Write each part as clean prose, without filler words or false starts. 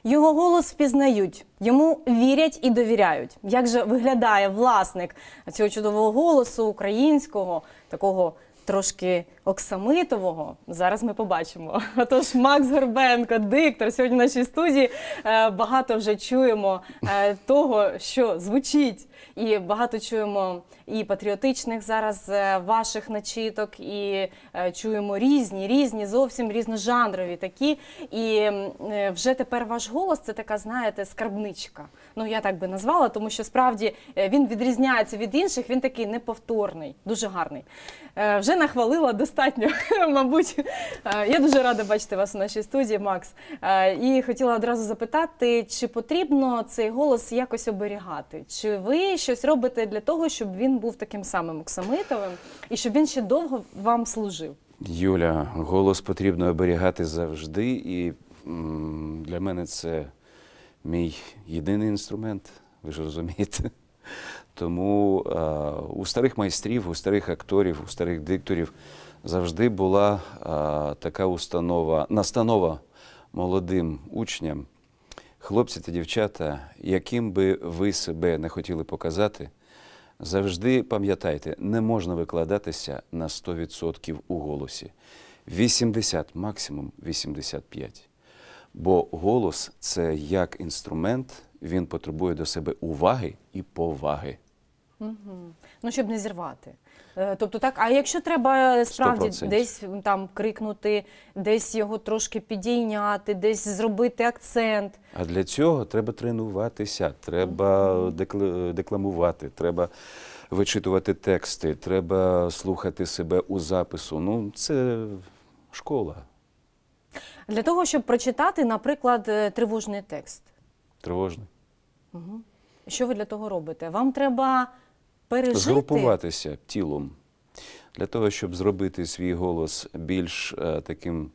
Його голос впізнають, йому вірять і довіряють. Як же виглядає власник цього чудового голосу, українського, такого трошки оксамитового, зараз ми побачимо. Отож, Макс Горбенко, диктор, сьогодні в нашій студії. Багато вже чуємо того, що звучить. І багато чуємо і патріотичних зараз ваших начиток, і чуємо різні, зовсім різножанрові такі. І вже тепер ваш голос – це така, знаєте, скарбничка. Ну, я так би назвала, тому що справді він відрізняється від інших, він такий неповторний, дуже гарний. Вже нахвалила достатньо, мабуть. Я дуже рада бачити вас у нашій студії, Макс. І хотіла одразу запитати, чи потрібно цей голос якось оберігати? Чи ви щось робите для того, щоб він був таким самим оксамитовим і щоб він ще довго вам служив? Юля, голос потрібно оберігати завжди, і для мене це мій єдиний інструмент, ви ж розумієте. Тому у старих майстрів, у старих акторів, у старих дикторів завжди була така настанова молодим учням. Хлопці та дівчата, яким би ви себе не хотіли показати, завжди пам'ятайте, не можна викладатися на 100% у голосі. 80, максимум 85. Бо голос – це як інструмент, він потребує до себе уваги і поваги. Ну, щоб не зірвати. Тобто так, а якщо треба справді 100%. десь там крикнути, десь його трошки підійняти, десь зробити акцент? А для цього треба тренуватися, треба декламувати, треба вичитувати тексти, треба слухати себе у запису. Ну, це школа. Для того, щоб прочитати, наприклад, тривожний текст. Тривожний. Що ви для того робите? Вам треба пережити? Згрупуватися тілом. Для того, щоб зробити свій голос більш таким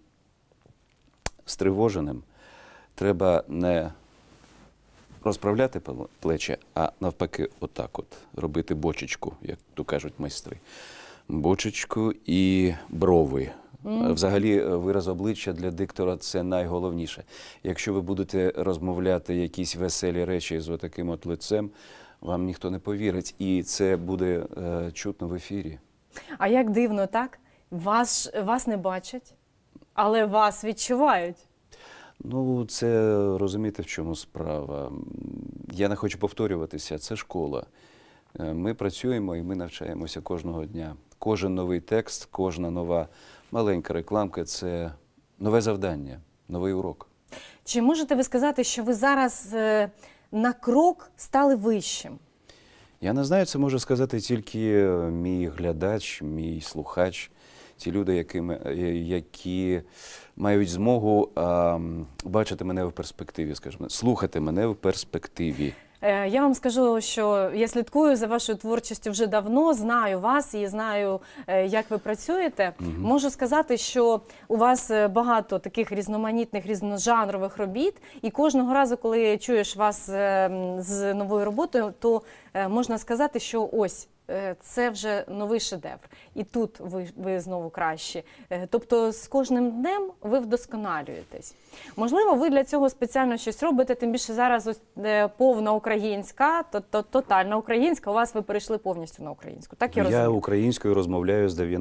стривоженим, треба не розправляти плечі, а навпаки отак от, робити бочечку, як то кажуть майстри. Бочечку і брови. Взагалі, вираз обличчя для диктора – це найголовніше. Якщо ви будете розмовляти якісь веселі речі з отаким от лицем, вам ніхто не повірить, і це буде чутно в ефірі. А як дивно, так? Вас не бачать, але вас відчувають. Ну, це розумієте, в чому справа. Я не хочу повторюватися, це школа. Ми працюємо і ми навчаємося кожного дня. Кожен новий текст, кожна нова маленька рекламка – це нове завдання, новий урок. Чи можете ви сказати, що ви зараз на крок стали вищим? Я не знаю, це може сказати тільки мій глядач, мій слухач, ті люди, які мають змогу бачити мене в перспективі, скажімо, слухати мене в перспективі. Я вам скажу, що я слідкую за вашою творчістю вже давно, знаю вас і знаю, як ви працюєте. Можу сказати, що у вас багато таких різноманітних, різножанрових робіт, і кожного разу, коли чуєш вас з новою роботою, то можна сказати, що ось, це вже новий шедевр. І тут ви знову кращі. Тобто з кожним днем ви вдосконалюєтесь. Можливо, ви для цього спеціально щось робите, тим більше зараз ось повна українська, тотальна українська. У вас ви перейшли повністю на українську. Так я розумію? Я українською розмовляю з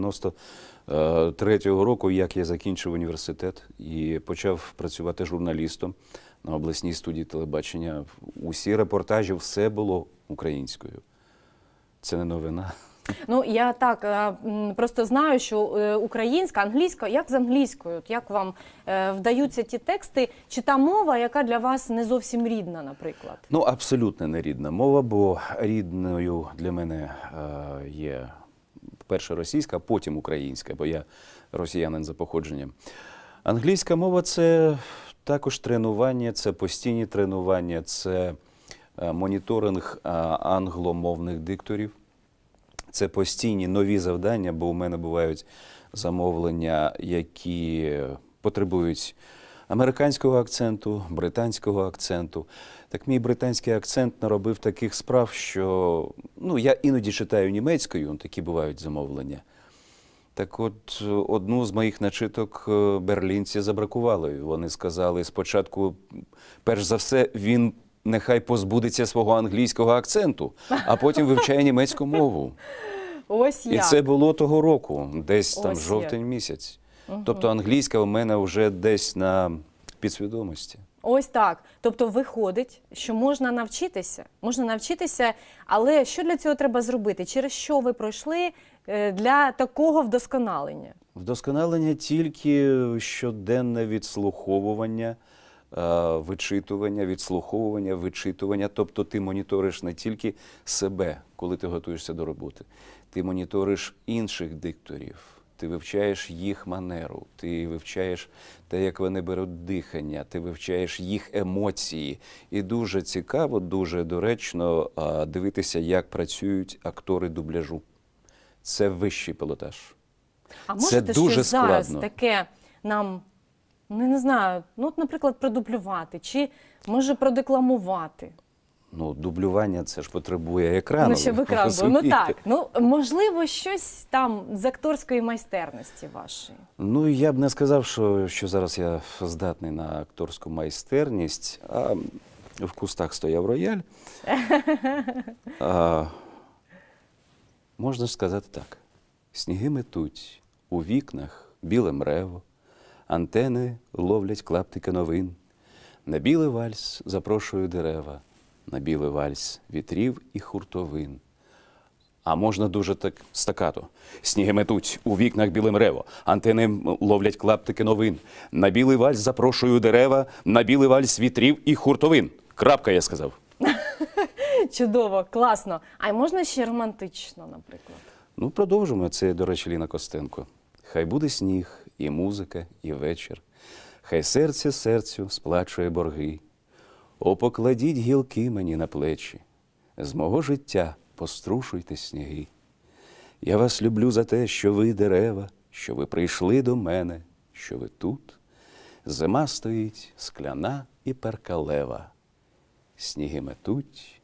93-го року, як я закінчив університет і почав працювати журналістом на обласній студії телебачення. Усі репортажі, все було українською. Це не новина. Ну, я так просто знаю, що українська, англійська, як з англійською? Як вам вдаються ті тексти? Чи та мова, яка для вас не зовсім рідна, наприклад? Ну, абсолютно не рідна мова, бо рідною для мене є перша російська, а потім українська, бо я росіянин за походженням. Англійська мова – це також тренування, це постійні тренування, це моніторинг англомовних дикторів. Це постійні нові завдання, бо у мене бувають замовлення, які потребують американського акценту, британського акценту. Так мій британський акцент наробив таких справ, що я іноді читаю німецькою, такі бувають замовлення. Так от, одну з моїх начиток берлінці забракували. Вони сказали спочатку, перш за все, він нехай позбудеться свого англійського акценту, а потім вивчає німецьку мову. Ось І як. це було того року, десь там Ось жовтень місяць. Тобто англійська у мене вже десь на підсвідомості. Ось так. Тобто виходить, що можна навчитися, але що для цього треба зробити? Через що ви пройшли для такого вдосконалення? Вдосконалення тільки щоденне відслуховування, вичитування. Тобто ти моніториш не тільки себе, коли ти готуєшся до роботи. Ти моніториш інших дикторів, ти вивчаєш їх манеру, ти вивчаєш те, як вони беруть дихання, ти вивчаєш їх емоції. І дуже цікаво, дуже доречно дивитися, як працюють актори дубляжу. Це вищий пілотаж. А Це можете дуже щось зараз складно. таке нам, ну, не знаю, ну, от, наприклад, продублювати, чи, може, продекламувати? Ну, дублювання це ж потребує екрану. Ну, щоб екран був. Ну розумієте? так, ну, можливо, щось там з акторської майстерності вашої. Ну, я б не сказав, що зараз я здатний на акторську майстерність, а в кустах стояв рояль. Можна ж сказати так. Сніги метуть, у вікнах біле мрево, антени ловлять клаптики новин. На білий вальс запрошую дерева, на білий вальс вітрів і хуртовин. А можна дуже так стакато. Сніги метуть, у вікнах біле мрево, антени ловлять клаптики новин. На білий вальс запрошую дерева, на білий вальс вітрів і хуртовин. Крапка, я сказав. Чудово, класно. А й можна ще романтично, наприклад? Ну, продовжимо. Це, до речі, Ліна Костенко. Хай буде сніг, і музика, і вечір. Хай серце серцю сплачує борги. О, покладіть гілки мені на плечі. З мого життя пострушуйте сніги. Я вас люблю за те, що ви дерева, що ви прийшли до мене, що ви тут. Зима стоїть скляна і перкалева. Сніги метуть,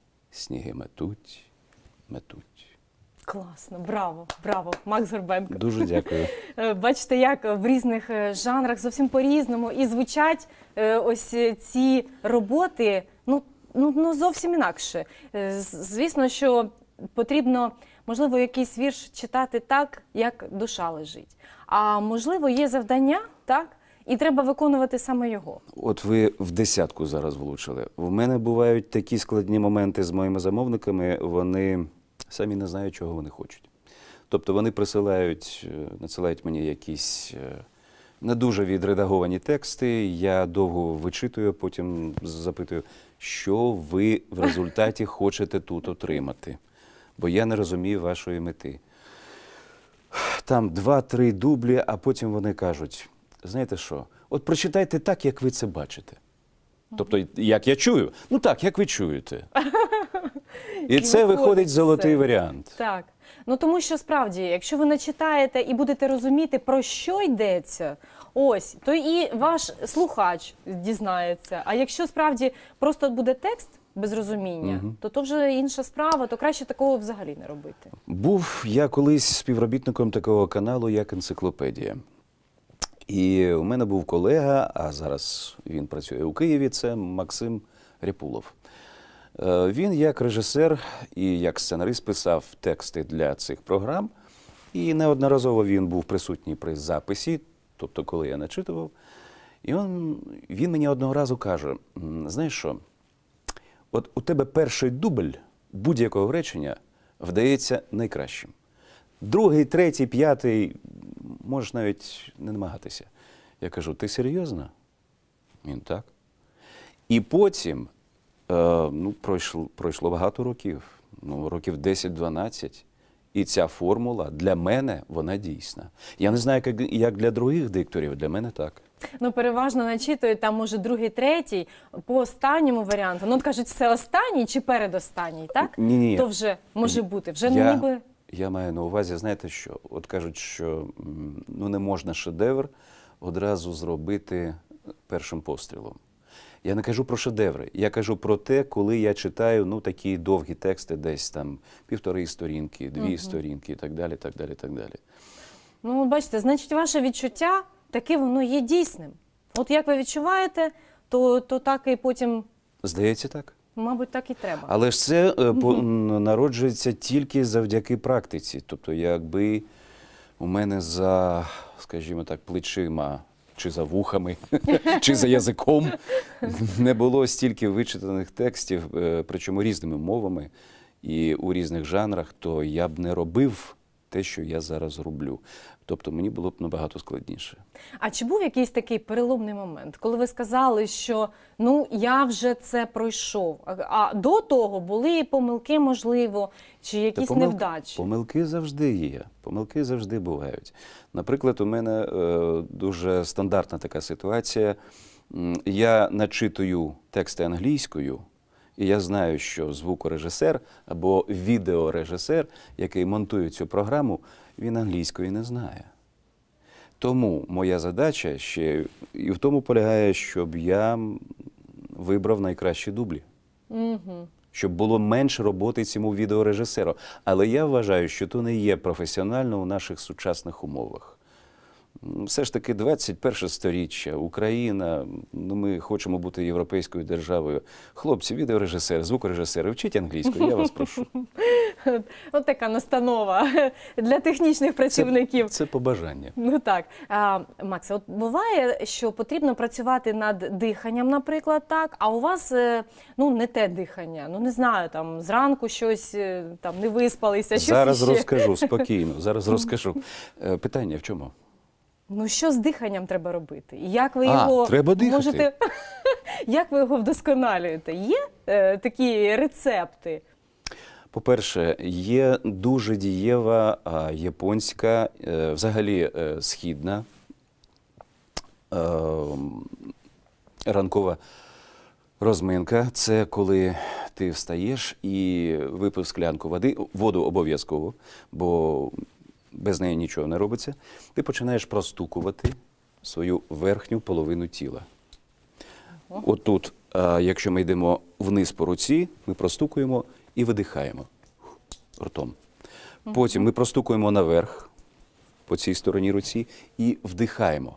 метуть. Класно, браво, браво, Макс Горбенко. Дуже дякую. Бачите, як в різних жанрах зовсім по-різному і звучать ось ці роботи, ну зовсім інакше. Звісно, що потрібно, можливо, якийсь вірш читати так, як душа лежить. А можливо, є завдання, так? І треба виконувати саме його. От ви в десятку зараз влучили. В мене бувають такі складні моменти з моїми замовниками, вони самі не знають, чого вони хочуть. Тобто вони надсилають мені якісь не дуже відредаговані тексти, я довго вичитую, потім запитую, що ви в результаті хочете тут отримати, бо я не розумію вашої мети. Там 2-3 дублі, а потім вони кажуть, знаєте що, от прочитайте так, як ви це бачите. Тобто, як я чую? Ну так, як ви чуєте. І це виходить золотий варіант. Так. Ну тому що справді, якщо ви не читаєте і будете розуміти, про що йдеться, ось, то і ваш слухач дізнається. А якщо справді просто буде текст без розуміння, то вже інша справа, то краще такого взагалі не робити. Був я колись співробітником такого каналу, як «Енциклопедія». І у мене був колега, а зараз він працює у Києві, це Максим Ряпулов. Він як режисер і як сценарист писав тексти для цих програм, і неодноразово він був присутній при записі, тобто коли я начитував. І він мені одного разу каже, знаєш що, от у тебе перший дубль будь-якого речення вдається найкращим. Другий, третій, п'ятий можеш навіть не намагатися. Я кажу, ти серйозно? Він так. І потім, пройшло багато років, років 10-12, і ця формула для мене, вона дійсна. Я не знаю, як для других дикторів, для мене так. Ну, переважно начитують, там, може, другий, третій, по останньому варіанту. Ну, от кажуть, все останній чи передостанній, так? Ні. То вже може бути, вже ніби... Я маю на увазі, знаєте що, от кажуть, що не можна шедевр одразу зробити першим пострілом. Я не кажу про шедеври, я кажу про те, коли я читаю такі довгі тексти, десь там 1,5 сторінки, 2 сторінки і так далі, так далі, так далі. Ну, бачите, значить, ваше відчуття таке воно є дійсним. От як ви відчуваєте, то так і потім, Здається, так. мабуть, так і треба. Але ж це народжується тільки завдяки практиці. Тобто, якби у мене за, скажімо так, плечима, чи за вухами, чи за язиком не було стільки вичитаних текстів, причому різними мовами і у різних жанрах, то я б не робив те, що я зараз роблю. Тобто мені було б набагато складніше. А чи був якийсь такий переломний момент, коли ви сказали, що ну я вже це пройшов, а до того були і помилки, можливо, чи якісь невдачі? Помилки завжди є, помилки завжди бувають. Наприклад, у мене дуже стандартна така ситуація. Я начитую тексти англійською, і я знаю, що звукорежисер або відеорежисер, який монтує цю програму, він англійської не знає. Тому моя задача ще і в тому полягає, щоб я вибрав найкращі дублі. Угу. Щоб було менше роботи цьому відеорежисеру. Але я вважаю, що то не є професіонально у наших сучасних умовах. Все ж таки 21 сторіччя, Україна, ну ми хочемо бути європейською державою. Хлопці, відеорежисери, звукорежисери, вчіть англійську, я вас прошу. От така настанова для технічних працівників. Це побажання. Ну так. Макс, от буває, що потрібно працювати над диханням, наприклад, так, а у вас ну, не те дихання, ну не знаю, там зранку щось там не виспалися, щось Зараз іще. розкажу, спокійно, зараз розкажу. Питання в чому? Ну що з диханням треба робити? І як ви його треба дихати. можете, як ви його вдосконалюєте? Є такі рецепти? По-перше, є дуже дієва японська, взагалі східна ранкова розминка. Це коли ти встаєш і випив склянку води, воду обов'язково, бо без неї нічого не робиться. Ти починаєш простукувати свою верхню половину тіла. Отут, якщо ми йдемо вниз по руці, ми простукуємо і видихаємо ртом. Потім ми простукуємо наверх по цій стороні руці і вдихаємо.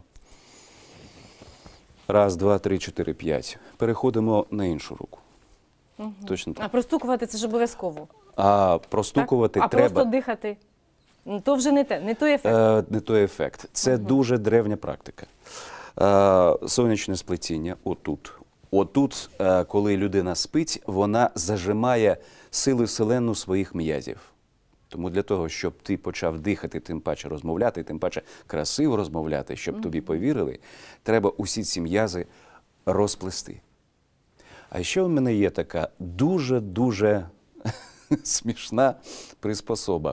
Раз, два, три, чотири, п'ять. Переходимо на іншу руку. Точно так. А простукувати це ж обов'язково. А простукувати так? треба. А просто дихати? Ну, то вже не те, не той ефект. Не той ефект. Це дуже древня практика. Сонячне сплетіння отут. Отут, коли людина спить, вона зажимає силу вселенну своїх м'язів. Тому для того, щоб ти почав дихати, тим паче розмовляти, тим паче красиво розмовляти, щоб тобі повірили, треба усі ці м'язи розплести. А ще у мене є така дуже-дуже смішна приспособа.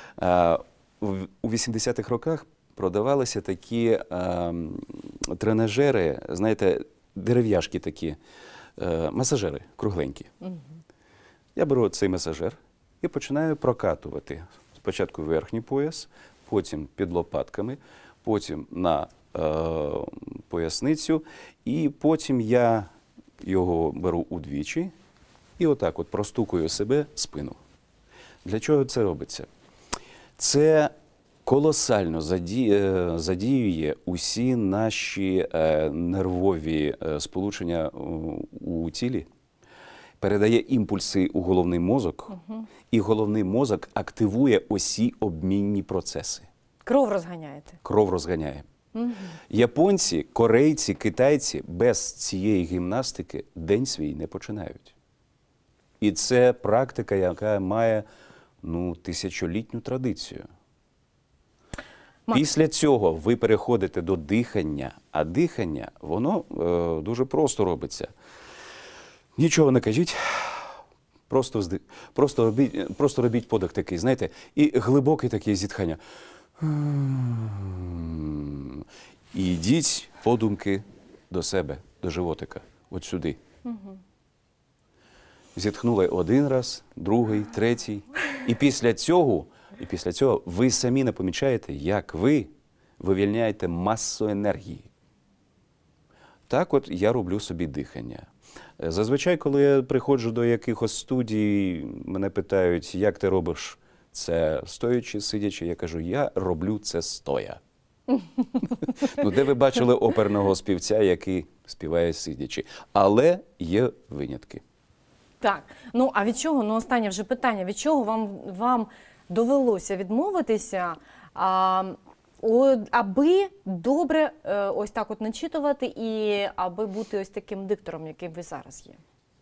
У 80-х роках продавалися такі тренажери, знаєте, дерев'яшки такі, масажери кругленькі. Я беру цей масажер і починаю прокатувати. Спочатку верхній пояс, потім під лопатками, потім на поясницю, і потім я його беру удвічі і отак от простукую себе спину. Для чого це робиться? Це колосально задіює усі наші нервові сполучення у тілі, передає імпульси у головний мозок, і головний мозок активує усі обмінні процеси. Кров розганяєте? Кров розганяє. Японці, корейці, китайці без цієї гімнастики день свій не починають. І це практика, яка має тисячолітню традицію. Після цього ви переходите до дихання, а дихання, воно дуже просто робиться. Нічого не кажіть, просто робіть подих такий, знаєте, і глибоке таке зітхання. І йдіть подумки до себе, до животика, от сюди. Зітхнули один раз, другий, третій. І після цього ви самі не помічаєте, як ви вивільняєте масу енергії. Так от я роблю собі дихання. Зазвичай, коли я приходжу до якихось студій, мене питають, як ти робиш Це стоячи, сидячи, я кажу, я роблю це стоя. Ну, де ви бачили оперного співця, який співає сидячи? Але є винятки. Так, ну а від чого, ну останнє вже питання, від чого вам довелося відмовитися, аби добре ось так от начитувати і аби бути ось таким диктором, яким ви зараз є?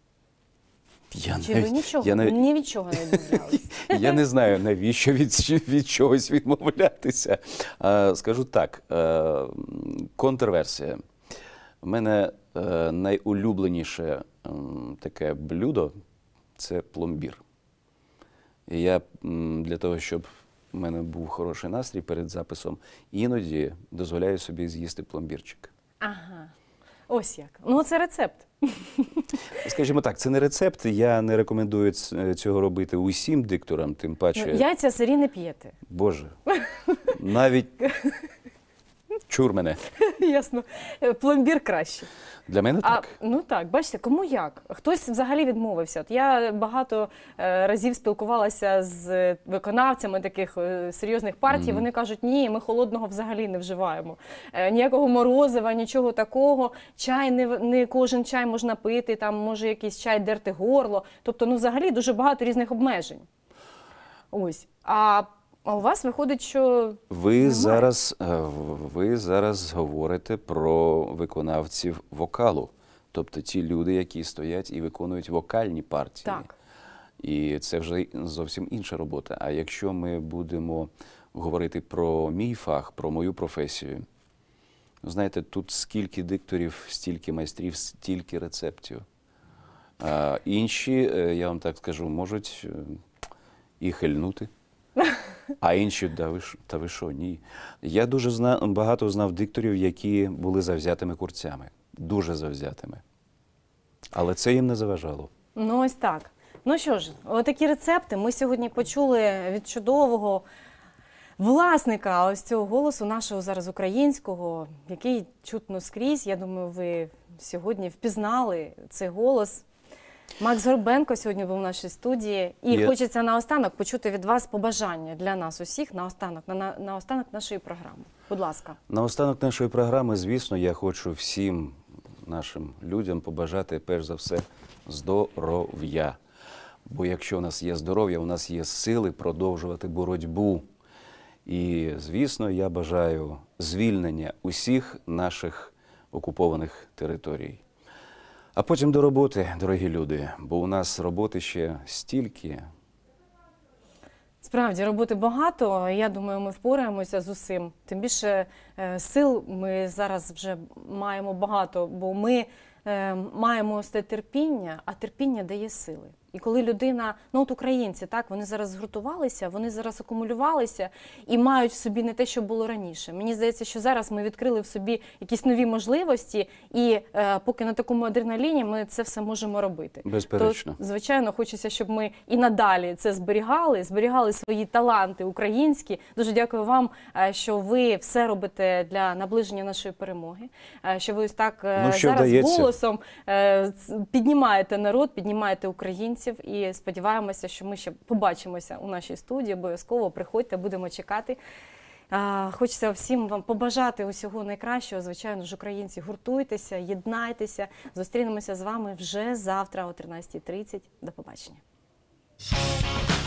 Чи ви нічого, ні від чого не відмовлялися? Я не знаю, навіщо від чогось відмовлятися. Скажу так, контрверсія. У мене найулюбленіше таке блюдо – це пломбір. І я для того, щоб у мене був хороший настрій перед записом, іноді дозволяю собі з'їсти пломбірчик. Ага, ось як. Ну, це рецепт. Скажімо так, це не рецепт, я не рекомендую цього робити усім дикторам, тим паче… Ну, яйця сирі не п'єте. Боже, навіть чур мене. Ясно. Пломбір краще. Для мене так. Ну так, бачите, кому як. Хтось взагалі відмовився. От я багато разів спілкувалася з виконавцями таких серйозних партій. Вони кажуть, ні, ми холодного взагалі не вживаємо. Ніякого морозива, нічого такого. Чай, не кожен чай можна пити, там може якийсь чай дерти горло. Тобто, ну взагалі дуже багато різних обмежень. Ось. А у вас виходить, що ви зараз говорите про виконавців вокалу. Тобто ті люди, які стоять і виконують вокальні партії. Так. І це вже зовсім інша робота. А якщо ми будемо говорити про мій фах, про мою професію, знаєте, тут скільки дикторів, стільки майстрів, стільки рецептів. Інші, я вам так скажу, можуть і хильнути. А інші, та ви що, ні. Я дуже багато знав дикторів, які були завзятими курцями. Дуже завзятими. Але це їм не заважало. Ну ось так. Ну що ж, отакі рецепти ми сьогодні почули від чудового власника ось цього голосу нашого зараз українського, який чутно скрізь. Я думаю, ви сьогодні впізнали цей голос. Макс Горбенко сьогодні був в нашій студії. І хочеться наостанок почути від вас побажання для нас усіх наостанок нашої програми. Будь ласка. Наостанок нашої програми, звісно, я хочу всім нашим людям побажати, перш за все, здоров'я. Бо якщо у нас є здоров'я, у нас є сили продовжувати боротьбу. І, звісно, я бажаю звільнення усіх наших окупованих територій. А потім до роботи, дорогі люди, бо у нас роботи ще стільки. Справді, роботи багато, я думаю, ми впораємося з усім. Тим більше сил ми зараз вже маємо багато, бо ми маємо ось те терпіння, а терпіння дає сили. І коли людина, ну от українці, так, вони зараз згуртувалися, вони зараз акумулювалися і мають в собі не те, що було раніше. Мені здається, що зараз ми відкрили в собі якісь нові можливості, і поки на такому адреналіні ми це все можемо робити. Безперечно. То, звичайно, хочеться, щоб ми і надалі це зберігали свої таланти українські. Дуже дякую вам, що ви все робите для наближення нашої перемоги, що ви ось так зараз голосом піднімаєте народ, піднімаєте українців. І сподіваємося, що ми ще побачимося у нашій студії. Обов'язково приходьте, будемо чекати. Хочеться всім вам побажати усього найкращого. Звичайно ж, українці, гуртуйтеся, єднайтеся. Зустрінемося з вами вже завтра о 13:30. До побачення.